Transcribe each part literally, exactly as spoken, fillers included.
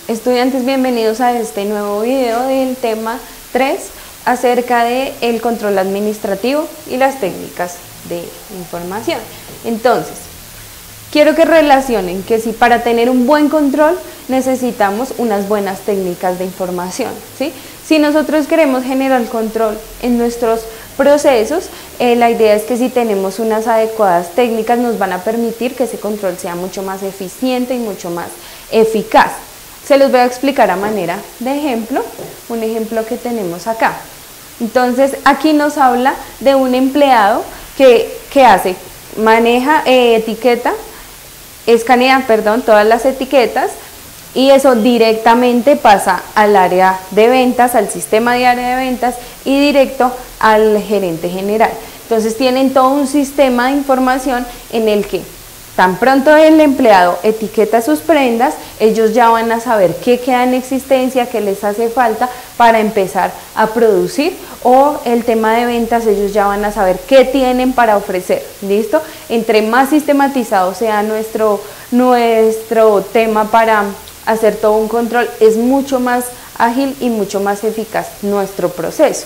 Estudiantes, bienvenidos a este nuevo video del tema tres acerca del control administrativo y las técnicas de información. Entonces, quiero que relacionen que si para tener un buen control necesitamos unas buenas técnicas de información, ¿sí? Si nosotros queremos generar control en nuestros procesos, eh, la idea es que si tenemos unas adecuadas técnicas nos van a permitir que ese control sea mucho más eficiente y mucho más eficaz. Se los voy a explicar a manera de ejemplo, un ejemplo que tenemos acá. Entonces, aquí nos habla de un empleado que, que hace, maneja, eh, etiqueta, escanea, perdón, todas las etiquetas, y eso directamente pasa al área de ventas, al sistema de área de ventas y directo al gerente general. Entonces tienen todo un sistema de información en el que tan pronto el empleado etiqueta sus prendas, ellos ya van a saber qué queda en existencia, qué les hace falta para empezar a producir, o el tema de ventas, ellos ya van a saber qué tienen para ofrecer, ¿listo? Entre más sistematizado sea nuestro, nuestro tema para hacer todo un control, es mucho más ágil y mucho más eficaz nuestro proceso.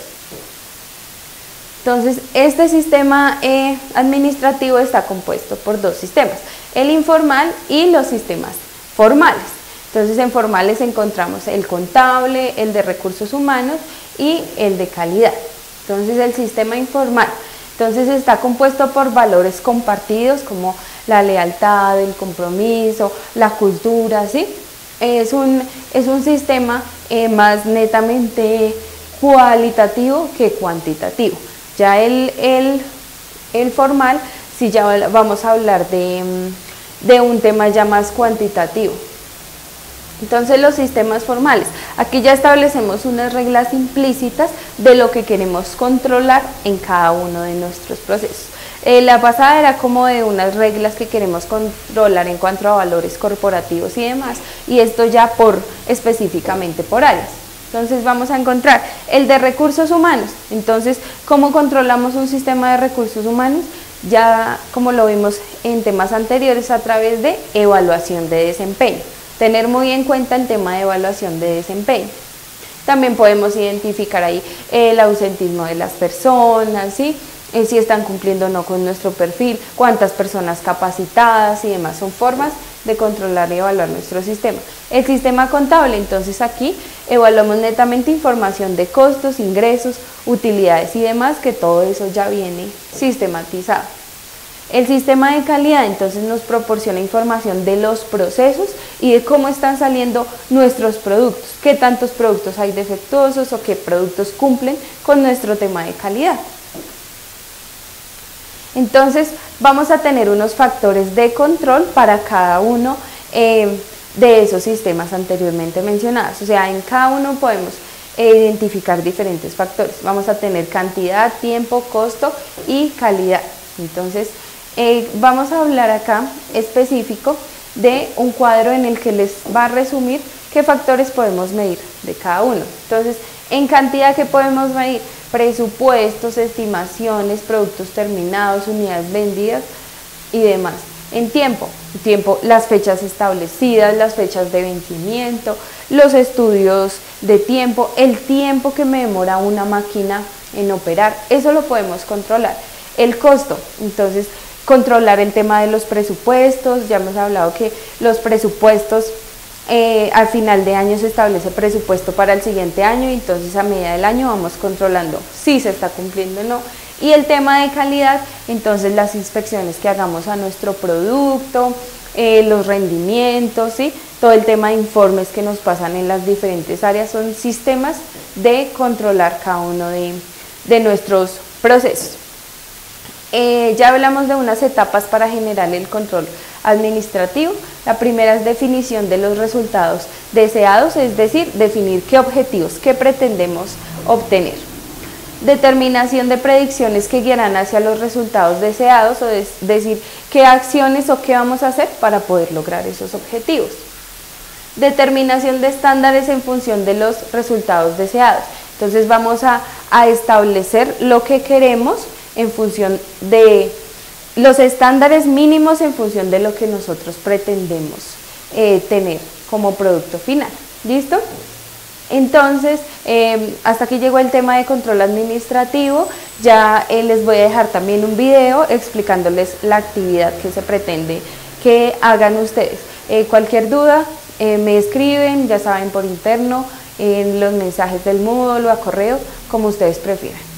Entonces, este sistema eh, administrativo está compuesto por dos sistemas, el informal y los sistemas formales. Entonces, en formales encontramos el contable, el de recursos humanos y el de calidad. Entonces, el sistema informal, entonces está compuesto por valores compartidos como la lealtad, el compromiso, la cultura, ¿sí? Es un, es un sistema eh, más netamente cualitativo que cuantitativo. Ya el, el, el formal, sí, ya vamos a hablar de, de un tema ya más cuantitativo. Entonces, los sistemas formales, aquí ya establecemos unas reglas implícitas de lo que queremos controlar en cada uno de nuestros procesos. Eh, la pasada era como de unas reglas que queremos controlar en cuanto a valores corporativos y demás, y esto ya por específicamente por áreas. Entonces vamos a encontrar el de recursos humanos. Entonces, ¿cómo controlamos un sistema de recursos humanos? Ya como lo vimos en temas anteriores, a través de evaluación de desempeño. Tener muy en cuenta el tema de evaluación de desempeño. También podemos identificar ahí el ausentismo de las personas, ¿sí? Eh, si están cumpliendo o no con nuestro perfil, cuántas personas capacitadas y demás. Son formas de controlar y evaluar nuestro sistema. El sistema contable, entonces aquí evaluamos netamente información de costos, ingresos, utilidades y demás, que todo eso ya viene sistematizado. El sistema de calidad, entonces, nos proporciona información de los procesos y de cómo están saliendo nuestros productos, qué tantos productos hay defectuosos o qué productos cumplen con nuestro tema de calidad. Entonces, vamos a tener unos factores de control para cada uno eh, de esos sistemas anteriormente mencionados. O sea, en cada uno podemos eh, identificar diferentes factores. Vamos a tener cantidad, tiempo, costo y calidad. Entonces, eh, vamos a hablar acá específico de un cuadro en el que les va a resumir qué factores podemos medir de cada uno. Entonces, en cantidad, ¿qué podemos medir? Presupuestos, estimaciones, productos terminados, unidades vendidas y demás. En tiempo, tiempo, las fechas establecidas, las fechas de vencimiento, los estudios de tiempo, el tiempo que me demora una máquina en operar, eso lo podemos controlar. El costo, entonces, controlar el tema de los presupuestos, ya hemos hablado que los presupuestos, Eh, al final de año se establece presupuesto para el siguiente año, y entonces a medida del año vamos controlando si se está cumpliendo o no. Y el tema de calidad, entonces las inspecciones que hagamos a nuestro producto, eh, los rendimientos, ¿sí? Todo el tema de informes que nos pasan en las diferentes áreas son sistemas de controlar cada uno de, de nuestros procesos. Eh, ya hablamos de unas etapas para generar el control administrativo. La primera es definición de los resultados deseados, es decir, definir qué objetivos, qué pretendemos obtener. Determinación de predicciones que guiarán hacia los resultados deseados, o es decir, qué acciones o qué vamos a hacer para poder lograr esos objetivos. Determinación de estándares en función de los resultados deseados. Entonces vamos a, a establecer lo que queremos en función de los estándares mínimos en función de lo que nosotros pretendemos eh, tener como producto final. ¿Listo? Entonces, eh, hasta aquí llegó el tema de control administrativo. Ya eh, les voy a dejar también un video explicándoles la actividad que se pretende que hagan ustedes. Eh, cualquier duda eh, me escriben, ya saben, por interno, en los mensajes del módulo, a correo, como ustedes prefieran.